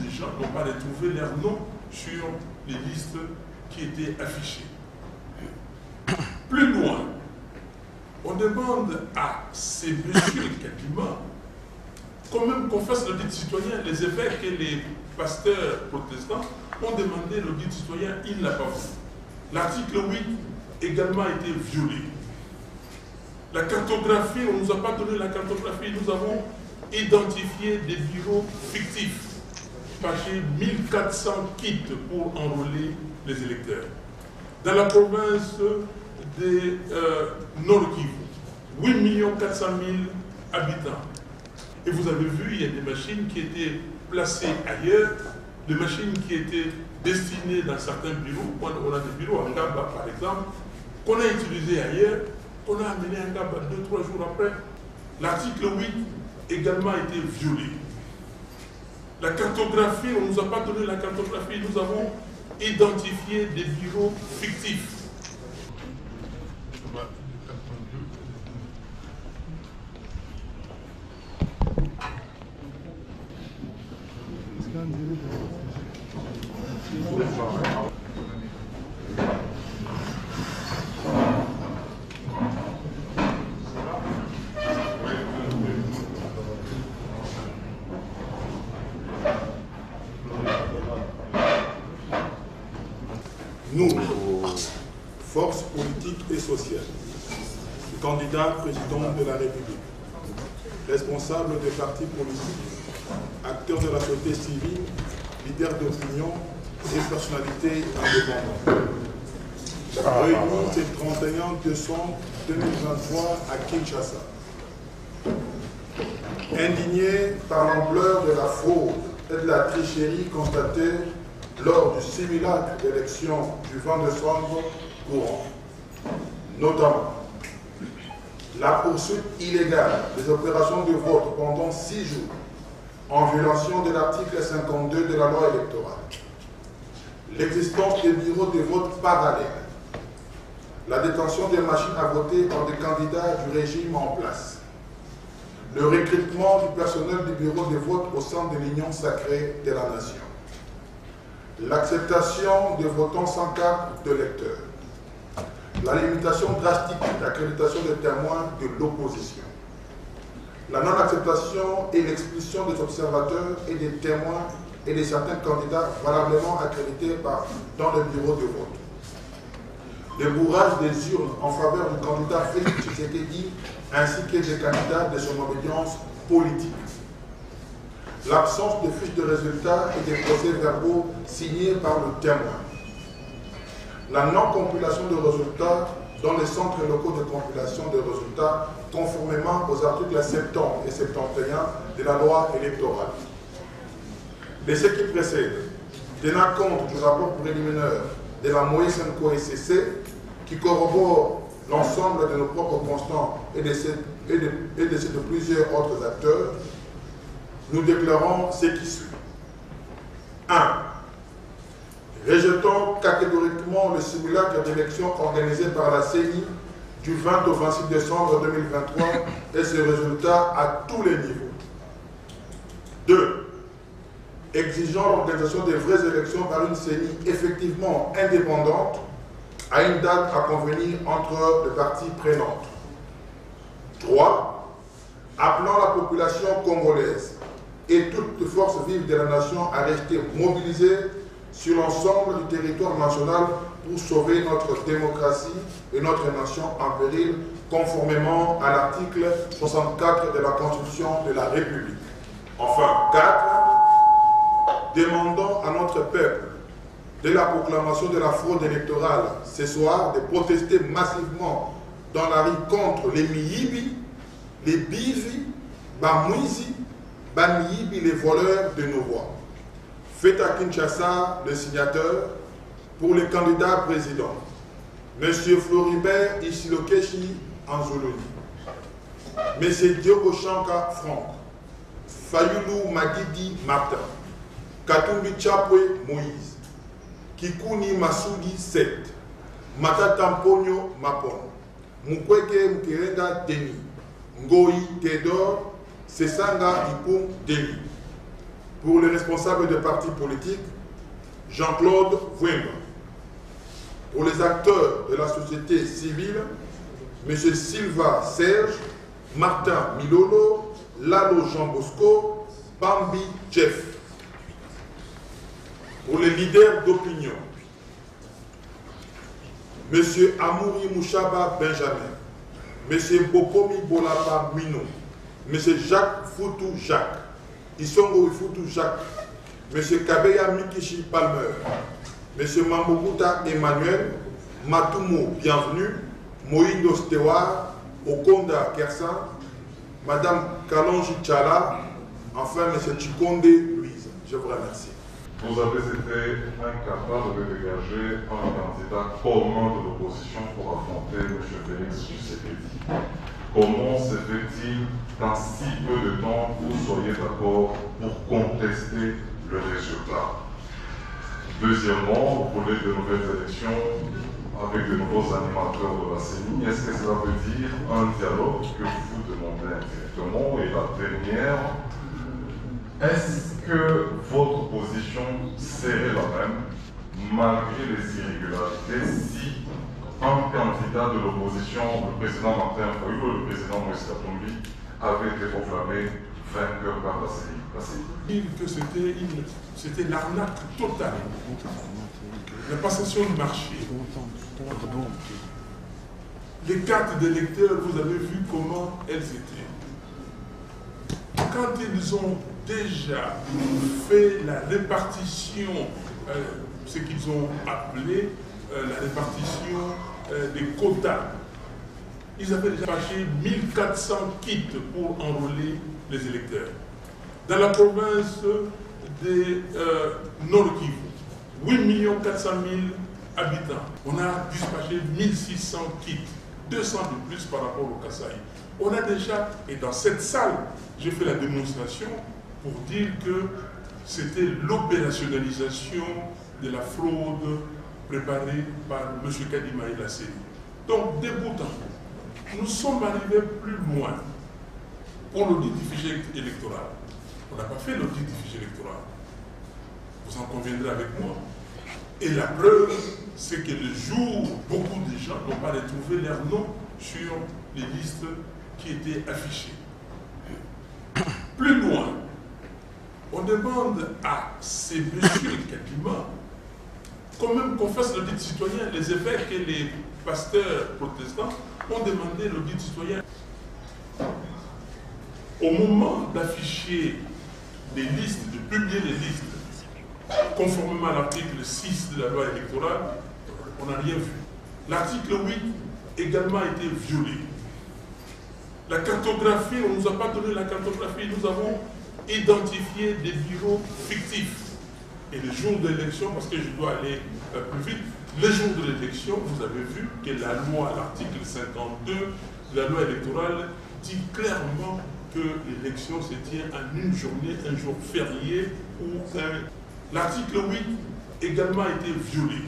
gens n'ont pas retrouvé leur nom sur les listes qui étaient affichées. Plus loin, on demande à ces messieurs quasiment quand même qu'on fasse l'audit citoyen. Les évêques et les pasteurs protestants ont demandé l'audit citoyen, il n'a pas voulu. L'article 8 également a été violé. La cartographie, on ne nous a pas donné la cartographie, nous avons identifié des bureaux fictifs, pagés 1400 kits pour enrôler les électeurs. Dans la province de Nord-Kivu, 8 400 000 habitants. Et vous avez vu, il y a des machines qui étaient placées ailleurs, des machines qui étaient destinées dans certains bureaux. On a des bureaux en Ngaba, par exemple, qu'on a utilisés ailleurs, qu'on a amené en Ngaba 2-3 jours après. L'article 8 également a été violé. La cartographie, on ne nous a pas donné la cartographie, nous avons identifié des bureaux fictifs. Nous, force politique et sociale, candidat président de la République, responsable des partis politiques, acteurs de la société civile, leaders d'opinion et personnalités indépendantes. Réunis ce 31 décembre 2023 à Kinshasa. Indignés par l'ampleur de la fraude et de la tricherie constatée lors du simulacre d'élection du 20 décembre courant, notamment la poursuite illégale des opérations de vote pendant 6 jours en violation de l'article 52 de la loi électorale, l'existence des bureaux de vote parallèles, la détention des machines à voter par des candidats du régime en place, le recrutement du personnel du bureau de vote au sein de l'Union sacrée de la nation, l'acceptation des votants sans carte de lecteur, la limitation drastique de l'accréditation des témoins de l'opposition, la non-acceptation et l'expulsion des observateurs et des témoins et de certains candidats valablement accrédités dans le bureau de vote, le bourrage des urnes en faveur du candidat Félix Tshisekedi ainsi que des candidats de son obédience politique, l'absence de fiches de résultats et des procès-verbaux signés par le témoin, la non-compilation de résultats dans les centres locaux de compilation de résultats conformément aux articles 70 et 71 de la loi électorale. De ce qui précède, tenant compte du rapport préliminaire de la Moïse SC qui corrobore l'ensemble de nos propres constants et de ceux de plusieurs autres acteurs, nous déclarons ce qui suit. 1. Rejetons catégoriquement le simulacre d'élection organisé par la CENI du 20 au 26 décembre 2023 et ses résultats à tous les niveaux. 2. Exigeons l'organisation des vraies élections par une CENI effectivement indépendante à une date à convenir entre les parties prenantes. 3. Appelant la population congolaise et toutes les forces vives de la nation à rester mobilisées sur l'ensemble du territoire national pour sauver notre démocratie et notre nation en péril, conformément à l'article 64 de la Constitution de la République. Enfin, 4. Demandons à notre peuple, dès la proclamation de la fraude électorale ce soir, de protester massivement dans la rue contre les Miyibi, les Bivi, Bamwizi, Bamiyibi, les voleurs de nos voix. Faites à Kinshasa le signateur pour les candidats présidents. M. Floribert Isilokeshi Anzoloni, M. Diogo Chanka Franck, Fayulu Magidi Martin, Katumbi Chapwe Moïse, Kikuni Masudi 7, Matata Mponyo Mapon, Mukwege Mkerenga Denis, Ngoi Théodore, Sesanga Ipum Denis. Pour les responsables des partis politiques, Jean-Claude Vouemba. Pour les acteurs de la société civile, M. Silva Serge, Martin Milolo, Lalo Jean Bosco, Bambi Jeff. Pour les leaders d'opinion, M. Amouri Mouchaba Benjamin, M. Bokomi Bolapa Mino, M. Jacques Foutou Jacques, Isongo Foutou Jacques, M. Kabeya Mikishi Palmer, M. Mambokuta Emmanuel, Matumo Bienvenue, Moïndo Stewar, Okonda Kersan, Madame Kalonji Tchala, enfin M. Chikonde Louise. Je vous remercie. Vous avez été incapable de dégager un candidat commun de l'opposition pour affronter M. Félix Tshisekedi. Comment se fait-il qu'en si peu de temps, vous soyez d'accord pour contester le résultat? Deuxièmement, vous voulez de nouvelles élections avec de nouveaux animateurs de la CENI. Est-ce que cela veut dire un dialogue que vous demandez indirectement? Et la dernière, est-ce que votre position serait la même, malgré les irrégularités, si un candidat de l'opposition, le président Martin Fayulu ou le président Moïse Katumbi, avait été proclamé vainqueur par la CENI? Dire que c'était l'arnaque totale. La passation de marché. Les cartes d'électeurs, vous avez vu comment elles étaient. Quand ils ont déjà fait la répartition, ce qu'ils ont appelé la répartition des quotas, ils avaient déjà acheté 1400 kits pour enrôler les électeurs. Dans la province des Nord-Kivu, 8 400 000 habitants, on a dispatché 1600 kits, 200 de plus par rapport au Kasaï. On a déjà, et dans cette salle, j'ai fait la démonstration pour dire que c'était l'opérationnalisation de la fraude préparée par M. Kadima et la CENI. Donc, débutant, nous sommes arrivés plus loin pour l'audit du fichier électoral. On n'a pas fait l'audit du fichier électoral. Vous en conviendrez avec moi. Et la preuve, c'est que le jour où beaucoup de gens n'ont pas retrouvé leur nom sur les listes qui étaient affichées. Plus loin, on demande à ces messieurs Kadima quand même qu'on fasse l'audit citoyen. Les évêques et les pasteurs protestants ont demandé l'audit citoyen. Au moment d'afficher les listes, de publier les listes, conformément à l'article 6 de la loi électorale, on n'a rien vu. L'article 8 également a été violé. La cartographie, on ne nous a pas donné la cartographie, nous avons identifié des bureaux fictifs. Et le jour de l'élection, parce que je dois aller plus vite, le jour de l'élection, vous avez vu que la loi, l'article 52 de la loi électorale, dit clairement que l'élection se tient en une journée, un jour férié ou un... L'article 8 également a été violé.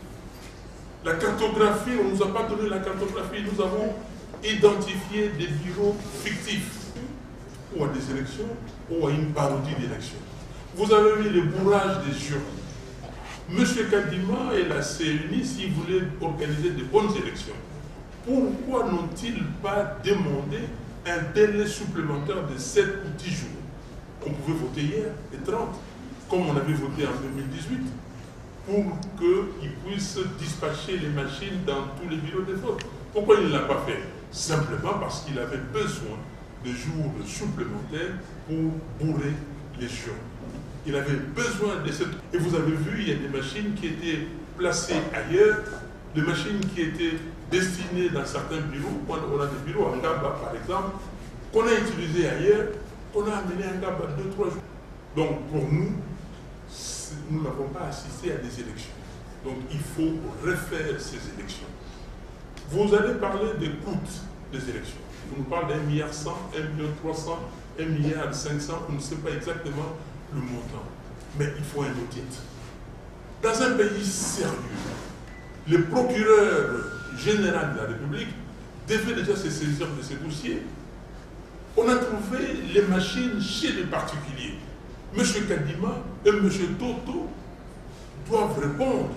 La cartographie, on ne nous a pas donné la cartographie, nous avons identifié des bureaux fictifs, ou à des élections, ou à une parodie d'élection. Vous avez vu le bourrage des urnes. M. Kadima et la CENI, s'ils voulaient organiser de bonnes élections, pourquoi n'ont-ils pas demandé un délai supplémentaire de 7 ou 10 jours? On pouvait voter hier, les 30, comme on avait voté en 2018, pour qu'ils puissent dispatcher les machines dans tous les bureaux de vote. Pourquoi il ne l'a pas fait? Simplement parce qu'il avait besoin de jours supplémentaires pour bourrer les urnes. Il avait besoin de cette... Et vous avez vu, il y a des machines qui étaient placées ailleurs, des machines qui étaient destinées dans certains bureaux. On a des bureaux en Ngaba, par exemple, qu'on a utilisés ailleurs, qu'on a amené en Ngaba 2-3 jours. Donc, pour nous, nous n'avons pas assisté à des élections. Donc, il faut refaire ces élections. Vous allez parler des coûts des élections. On nous parle d'1,1 milliard, 1,3 milliard, 1,5 milliard, on ne sait pas exactement le montant. Mais il faut un audit. Dans un pays sérieux, le procureur général de la République devait déjà se saisir de ces dossiers. On a trouvé les machines chez les particuliers. M. Kadima et M. Toto doivent répondre.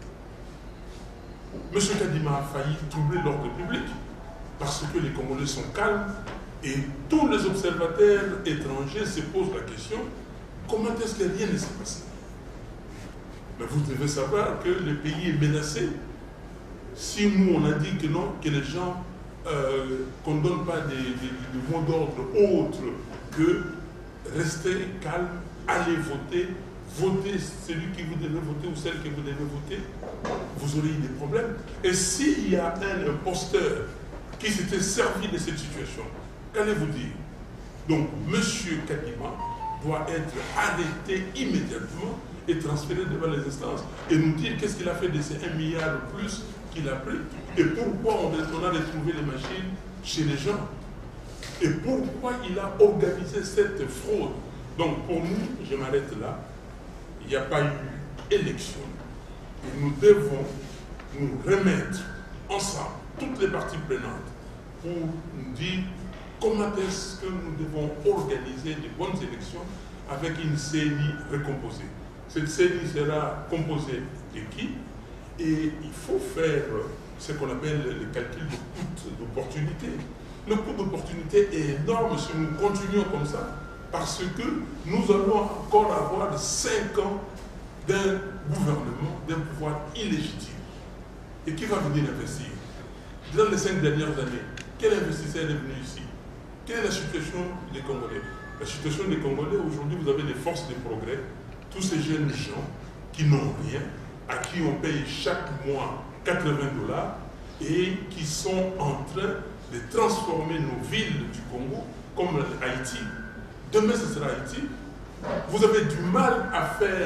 M. Kadima a failli troubler l'ordre public parce que les Congolais sont calmes et tous les observateurs étrangers se posent la question, comment est-ce que rien ne s'est passé? Mais vous devez savoir que le pays est menacé. Si nous on a dit que non, que les gens, qu'on ne donne pas des mots d'ordre autres que rester calme, aller voter, voter celui que vous devez voter ou celle que vous devez voter, vous aurez eu des problèmes. Et s'il y a un imposteur qui s'était servi de cette situation, qu'allez-vous dire? Donc, M. Kadima doit être arrêté immédiatement et transféré devant les instances et nous dire qu'est-ce qu'il a fait de ces 1 milliard de plus qu'il a pris et pourquoi on a retrouvé les machines chez les gens et pourquoi il a organisé cette fraude. Donc, pour nous, je m'arrête là, il n'y a pas eu élection et nous devons nous remettre ensemble, toutes les parties prenantes, pour nous dire comment est-ce que nous devons organiser de bonnes élections avec une CENI recomposée. Cette CENI sera composée de qui? Et il faut faire ce qu'on appelle le calcul de coût d'opportunité. Le coût d'opportunité est énorme si nous continuons comme ça, parce que nous allons encore avoir 5 ans d'un gouvernement, d'un pouvoir illégitime. Et qui va venir investir? Dans les 5 dernières années, quel investisseur est venu ici? Quelle est la situation des Congolais? La situation des Congolais, aujourd'hui, vous avez des forces de progrès, tous ces jeunes gens qui n'ont rien, à qui on paye chaque mois 80 $ et qui sont en train de transformer nos villes du Congo comme Haïti. Demain, ce sera Haïti. Vous avez du mal à faire,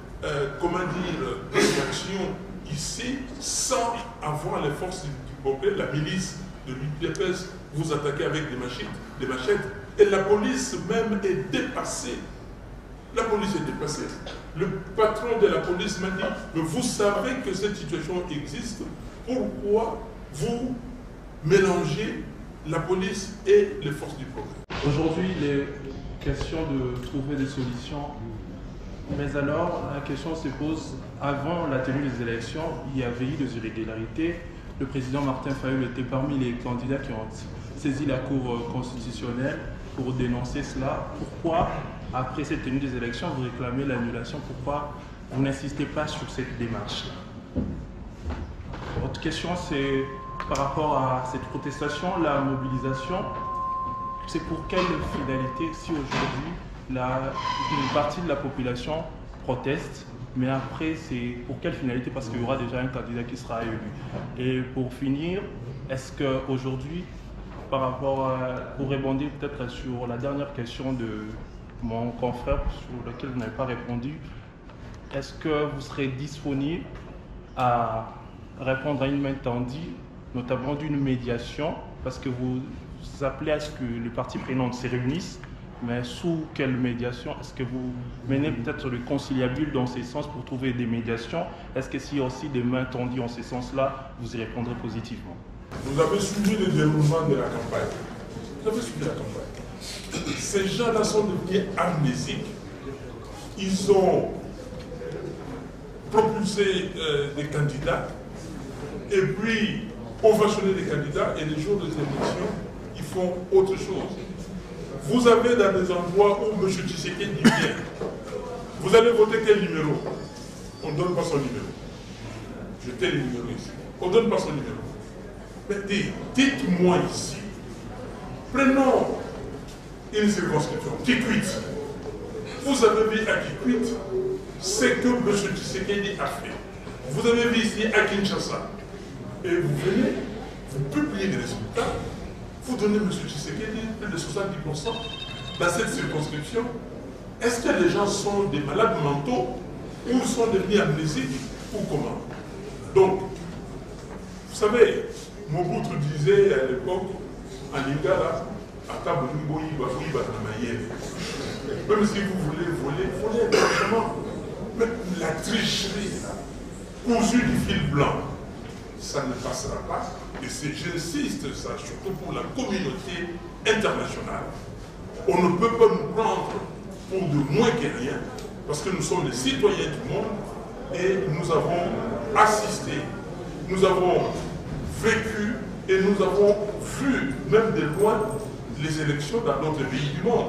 des actions ici sans avoir les forces du progrès, la milice de l'UDPS, vous attaquez avec des machettes. Et la police même est dépassée. La police est dépassée. Le patron de la police m'a dit, mais vous savez que cette situation existe, pourquoi vous mélangez la police et les forces du progrès? Aujourd'hui, il est question de trouver des solutions. Mais alors, la question se pose, avant la tenue des élections, il y avait eu des irrégularités. Le président Martin Fayulu était parmi les candidats qui ont saisi la Cour constitutionnelle pour dénoncer cela. Pourquoi, après cette tenue des élections, vous réclamez l'annulation? Pourquoi vous n'insistez pas sur cette démarche? Votre question, c'est par rapport à cette protestation, la mobilisation, c'est pour quelle finalité si aujourd'hui une partie de la population proteste, mais après c'est pour quelle finalité? Parce qu'il y aura déjà un candidat qui sera élu. Et pour finir, est-ce qu'aujourd'hui, par rapport pour rebondir peut-être sur la dernière question de mon confrère sur laquelle vous n'avez pas répondu, est-ce que vous serez disponible à répondre à une main tendue, notamment d'une médiation, parce que vous appelez à ce que les parties prenantes se réunissent, mais sous quelle médiation? Est-ce que vous menez peut-être le conciliabule dans ce sens pour trouver des médiations? Est-ce que s'il y a aussi des mains tendues en ce sens-là, vous y répondrez positivement? Vous avez suivi le déroulement de la campagne. Vous avez suivi la campagne. Ces gens-là sont devenus amnésiques. Ils ont propulsé des candidats et puis ovationné des candidats et les jours des élections, ils font autre chose. Vous avez dans des endroits où M. Tshisekedi vient, vous allez voter quel numéro? On ne donne pas son numéro. Jetez le numéro ici. On ne donne pas son numéro. Mais dites-moi ici, prenons une circonscription, Kikwit. Vous avez vu à Kikwit ce que M. Tshisekedi a fait. Vous avez vu ici à Kinshasa. Et vous venez, vous publiez les résultats, vous donnez M. Tshisekedi plus de 70% dans cette circonscription. Est-ce que les gens sont des malades mentaux ou sont devenus amnésiques ou comment? Donc, vous savez, Mobutu disait à l'époque, en Lingala, même si vous voulez voler, volez franchement. Mais la tricherie, cousue du fil blanc, ça ne passera pas. Et j'insiste, ça, surtout pour la communauté internationale. On ne peut pas nous prendre pour de moins que rien, parce que nous sommes les citoyens du monde et nous avons assisté, nous avons vécu et nous avons vu, même de loin, les élections dans d'autres pays du monde.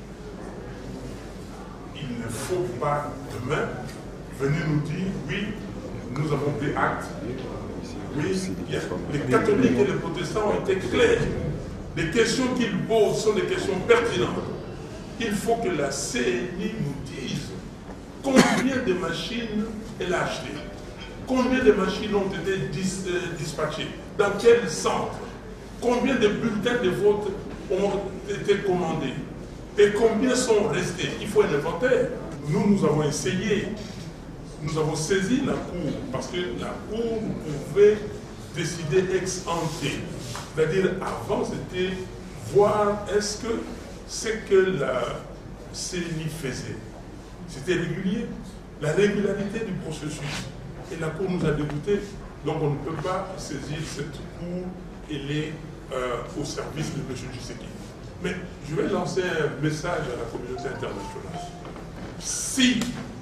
Il ne faut pas demain venir nous dire, oui, nous avons pris acte. Oui, les catholiques et les protestants ont été clairs. Les questions qu'ils posent sont des questions pertinentes. Il faut que la CNI nous dise combien de machines elle a achetées, combien de machines ont été dispatchées, dans quel centre, combien de bulletins de vote ont été commandés et combien sont restés. Il faut un inventaire. Nous avons essayé, nous avons saisi la Cour, parce que la Cour pouvait décider ex ante. C'est-à-dire, avant, c'était voir est-ce que ce que la CNI faisait, c'était régulier, la régularité du processus. Et la Cour nous a dégoûtés, donc on ne peut pas saisir cette Cour, elle est au service de M. Tshisekedi. Mais je vais lancer un message à la communauté internationale. Si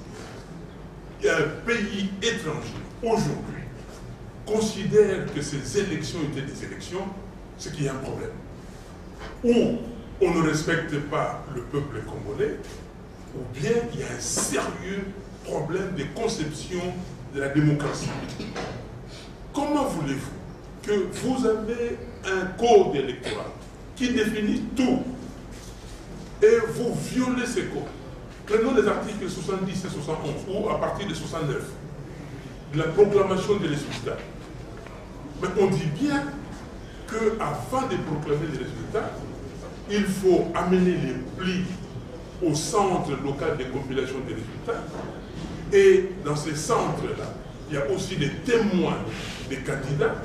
un pays étranger, aujourd'hui, considère que ces élections étaient des élections, c'est qu'il y a un problème. Ou on ne respecte pas le peuple congolais, ou bien il y a un sérieux problème de conception de la démocratie. Comment voulez-vous que vous avez un code électoral qui définit tout et vous violez ces codes? Prenons les articles 70 et 71, ou à partir de 69, de la proclamation des résultats. Mais on dit bien qu'avant de proclamer les résultats, il faut amener les plis au centre local de compilation des résultats. Et dans ces centres-là, il y a aussi des témoins des candidats.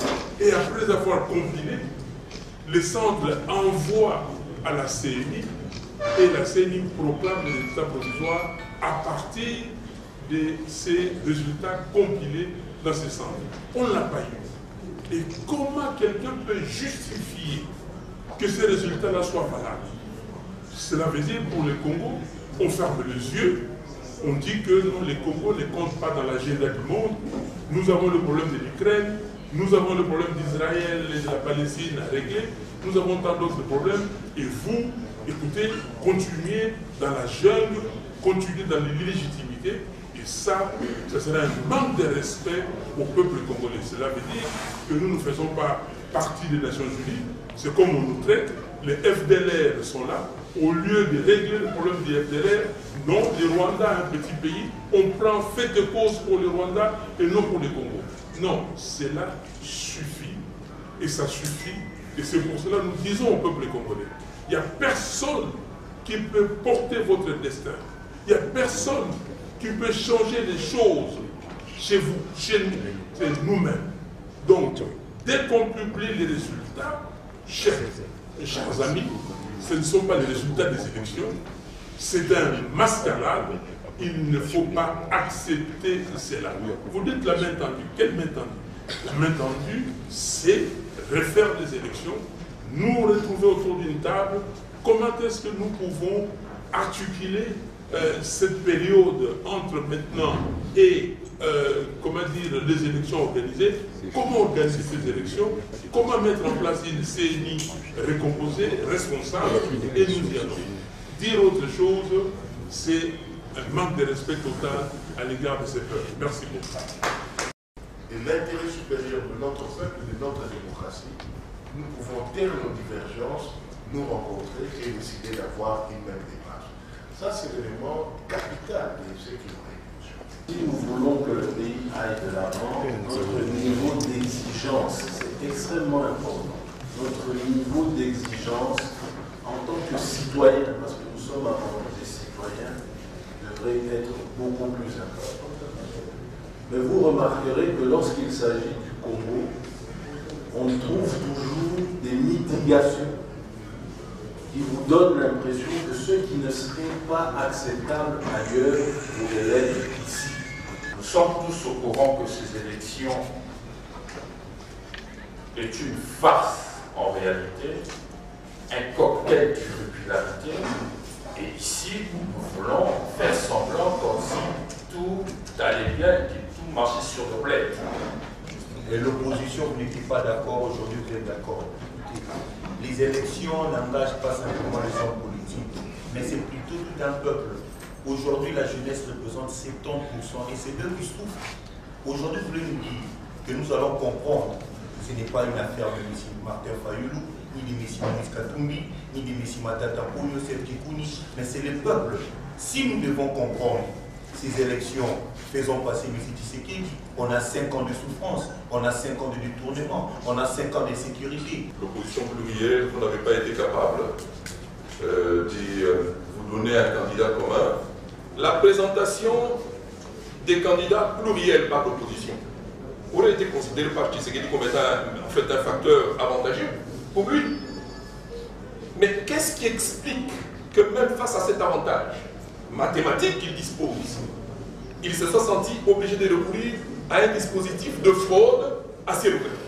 Et après avoir compilé, les centres envoient à la CNI et la CNI proclame les résultats provisoires à partir de ces résultats compilés dans ces centres. On ne l'a pas eu. Et comment quelqu'un peut justifier que ces résultats-là soient valables? Cela veut dire pour le Congo, on ferme les yeux, on dit que non, les Congos ne comptent pas dans l'agenda du monde. Nous avons le problème de l'Ukraine, nous avons le problème d'Israël et de la Palestine à régler, nous avons tant d'autres problèmes, et vous, écoutez, continuez dans la jungle, continuez dans l'illégitimité, et ça serait un manque de respect au peuple congolais. Cela veut dire que nous ne faisons pas partie des Nations Unies, c'est comme on nous traite, les FDLR sont là, au lieu de régler le problème des FDLR, non, le Rwanda, un petit pays, on prend fait de cause pour le Rwanda et non pour le Congo. Non, cela suffit. Et ça suffit. Et c'est pour cela que nous disons au peuple congolais, il n'y a personne qui peut porter votre destin. Il n'y a personne qui peut changer les choses chez vous, chez nous, c'est nous-mêmes. Donc, dès qu'on publie les résultats, chers amis, ce ne sont pas les résultats des élections, c'est un mascarade. Il ne faut pas accepter cela. Vous dites la main tendue. Quelle main tendue? La main tendue, c'est refaire les élections, nous retrouver autour d'une table. Comment est-ce que nous pouvons articuler cette période entre maintenant et comment dire, les élections organisées? Comment organiser ces élections? Comment mettre en place une CNI récomposée, responsable? Et nous y allons. Dire autre chose, c'est un manque de respect total à l'égard de ces peuples. Merci beaucoup. Et l'intérêt supérieur de notre peuple et de notre démocratie, nous pouvons taire nos divergences, nous rencontrer et décider d'avoir une même démarche. Ça, c'est l'élément capital de ce qui nous réunit. Si nous voulons que le pays aille de l'avant, notre niveau d'exigence, c'est extrêmement important. Notre niveau d'exigence en tant que citoyen, parce que nous sommes avant des citoyens, devrait être beaucoup plus important. Mais vous remarquerez que lorsqu'il s'agit du Congo, on trouve toujours des mitigations qui vous donnent l'impression que ce qui ne serait pas acceptable ailleurs pourrait l'être ici. Nous sommes tous au courant que ces élections est une farce en réalité, un cocktail de popularité Et ici, nous voulons faire semblant comme si tout allait bien et que tout marchait sur le bled. Et l'opposition, vous n'étiez pas d'accord, aujourd'hui vous êtes d'accord. Les élections n'engagent pas simplement les hommes politiques, mais c'est plutôt tout un peuple. Aujourd'hui, la jeunesse représente 70% et c'est eux qui souffrent. Aujourd'hui, vous voulez nous dire que nous allons comprendre que ce n'est pas une affaire de M. Martin Fayoulou, ni de M. Moïse Katumbi, ni de M. Matata Pouyo, mais c'est le peuple. Si nous devons comprendre ces élections, faisons passer M. Tshisekedi, on a 5 ans de souffrance, on a 5 ans de détournement, on a 5 ans de sécurité. L'opposition plurielle, vous n'avez pas été capable de vous donner un candidat commun. La présentation des candidats pluriels par l'opposition aurait été considérée par Tshisekedi comme étant en fait un facteur avantageux pour lui. Mais qu'est-ce qui explique que même face à cet avantage mathématique qu'il dispose, il se soit senti obligé de recourir à un dispositif de fraude à ciel ouvert?